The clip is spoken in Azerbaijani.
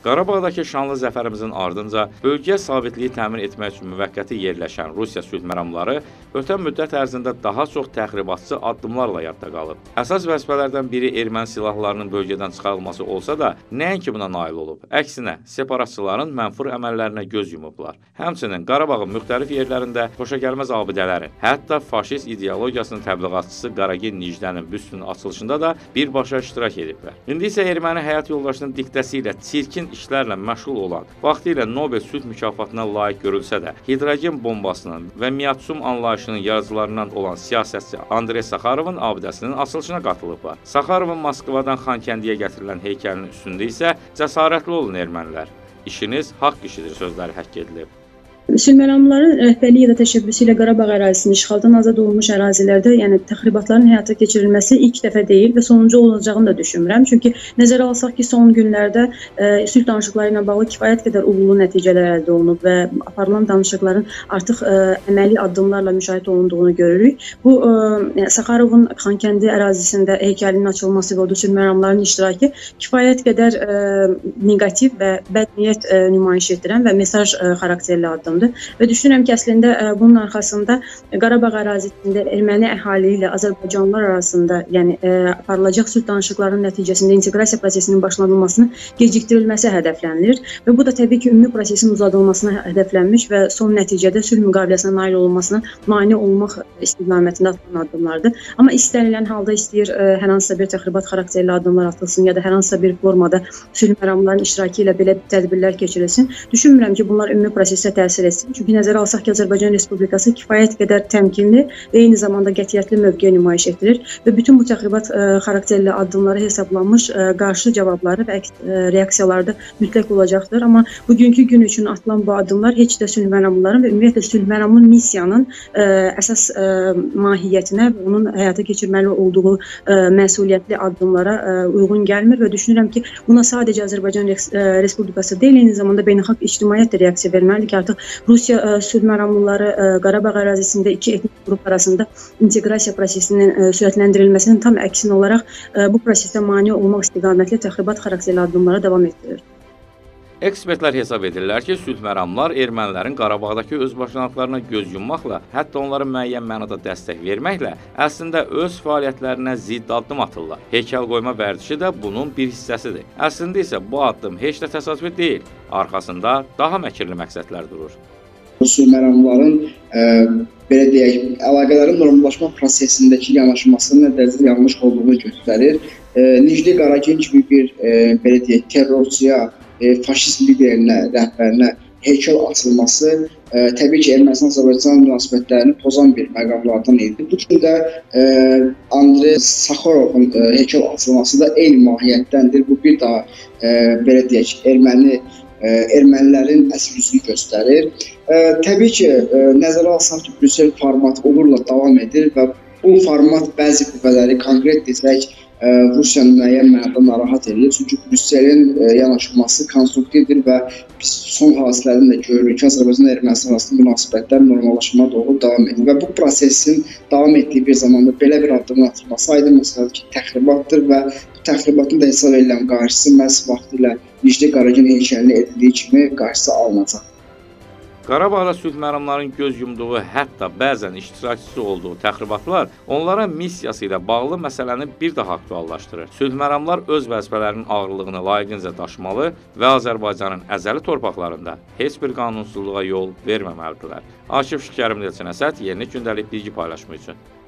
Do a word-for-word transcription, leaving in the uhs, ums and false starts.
Qarabağdakı şanlı zəfərimizin ardınca bölgəyə sabitliyi təmin etmək üçün müvəqqəti yerləşən Rusiya sülh məramları ötən müddət ərzində daha çox təxribatçı addımlarla yadda qalıb. Əsas vəzifələrdən biri erməni silahlarının bölgədən çıxarılması olsa da, nəinki buna nail olub. Əksinə, separatçıların mənfur əməllərinə göz yumublar. Həmçinin Qarabağın müxtəlif yerlərində xoşagəlməz abidələrin, hətta faşist ideologiyasının təbliğatçısı Qaragin Nijdənin büstünün açılışında da birbaşa iştirak ediblər. İndi isə erməni həyat yoldaşının diktəsi ilə çirkin işlərlə məşğul olan, vaxtilə Nobel sülh mükafatına layiq görülsə də, hidrogen bombasının və miatsum anlayışının yaradıcılarından olan siyasətçi Andrey Sakharovun abidəsinin açılışına qatılıblar. Sakharovun Moskvadan Xankəndiyə gətirilən heykəlinin üstündə isə cəsarətli olun ermənilər, işiniz haqq işidir sözləri həkk edilib. Sülh məramlarının rəhbərliyi ya da təşəbbüsü ilə Qarabağ ərazisinin işğaldan azad olunmuş ərazilərdə, yəni təxribatların həyata keçirilməsi ilk dəfə deyil və sonuncu olacağını da düşünmürəm. Çünki nəzərə alsaq ki, son günlərdə e, sülh danışıqları ilə bağlı kifayət qədər uğurlu nəticələr əldə olunub və aparılan danışıqların artıq e, əməli addımlarla müşahidə olunduğunu görürük. Bu, e, Sakharovun Xankəndi ərazisində heykəlinin açılması və o sülh məramlarının iştirakı kifayət qədər e, negativ və bəd niyyət e, nümayiş etdirən və mesaj e, xarakterli addım. Və düşünürəm ki, əslində bunun arxasında Qarabağ ərazisində erməni əhali ilə Azərbaycanlılar arasında, yəni aparılacaq sülh danışıqlarının nəticəsində inteqrasiya prosesinin başlanılmasının gecikdirilməsi hədəflənilir və bu da təbii ki, ümumi prosesin uzadılmasına hədəflənmiş və son nəticədə sülh müqaviləsinə nail olunmasına mane olmaq istiqamətində atılan addımlardır. Amma istənilən halda istəyir hər hansısa bir təxribat xarakterli addımlar atılsın ya da hər hansısa bir formada sülh məramlarının iştirakı ilə belə tədbirlər keçirilsin. Düşünmürəm ki, bunlar ümumi prosesə təsir etsin. Çünki nəzərə alsaq ki, Azərbaycan Respublikası kifayət qədər təmkinli və eyni zamanda qətiyyətli mövqe nümayiş etdirir və bütün bu təxribat ə, xarakterli addımları hesablanmış ə, qarşı cavabları və ə, reaksiyaları da mütləq olacaqdır. Amma bugünkü gün üçün atılan bu addımlar heç də sülh məramların və ümumiyyətlə sülh məramlı missiyanın ə, əsas ə, mahiyyətinə və onun həyata keçirməli olduğu ə, məsuliyyətli addımlara ə, uyğun gəlmir və düşünürəm ki, buna sadəcə Azərbaycan Respublikası deyil, eyni zamanda beynəlxalq ictimaiyyət də reaksiya verməlidir ki, artıq Rusiya ə, sülh məramlıları ə, Qarabağ ərazisində iki etnik qrup arasında inteqrasiya prosesinin ə, sürətləndirilməsinin tam əksinə olaraq ə, bu prosesdə mane olmaq istiqamətli təxribat xarakterli addımlara davam etdirir. Ekspertlər hesab edirlər ki, sülh məramlar ermənilərin Qarabağdakı özbaşınalıqlarına göz yummaqla, hətta onlara müəyyən mənada dəstək verməklə əslində öz fəaliyyətlərinə zidd addım atırlar. Heykəl qoyma vərdişi də bunun bir hissəsidir. Əslində isə bu addım heç də təsadüfi deyil. Arxasında daha məkirli məqsədlər durur. Sülh məramların e, belə deyək, əlaqələrin normallaşma prosesindəki yanaşması nə dərəcədə yanlış olduğunu göstərir. E, Nijdi Qaragin kimi bir e, belə deyək, terrorçuya, e, faşist liderinə, rəhbərinə heykəl açılması e, təbii ki, Ermənistan-Azərbaycan münasibətlərini pozan bir məqamlardan idi. Bu gün də e, Andrey Sakharovun e, heykəl açılması da eyni mahiyyətdəndir. Bu bir daha e, belə deyək, erməni ermənilərin əsl üzünü göstərir. E, təbii ki, e, nəzərə alsaq ki, Brüssel formatı uğurla davam edir və bu format bəzi qüvvələri, konkret desək, e, Rusiyanı müəyyən mənada narahat edir. Çünki Brüsselin e, yanaşması konstruktivdir və biz son hadisələrdən də görürük ki, Azərbaycan və Ermənistan arasında münasibətlər normallaşmaya doğru davam edir və bu prosesin davam etdiyi bir zamanda belə bir addımın atılması aydın məsələdir ki, təxribatdır və bu təxribatın da hesab edilən qarşısı məhz vaxtilə Nijdi Qaragin heykəlini edildiyi kimi qarşısı alınacaq. Qarabağda sülh məramların göz yumduğu, hətta bəzən iştirakçısı olduğu təxribatlar onlara missiyası ilə bağlı məsələni bir daha aktuallaşdırır. Sülh məramlar öz vəzifələrinin ağırlığını layiqincə daşımalı və Azərbaycanın əzəli torpaqlarında heç bir qanunsuzluğa yol verməməlidirlər. Akif Şəkərim, Elçin Əsəd, Yenilik Gündəlik bilgi paylaşımı üçün.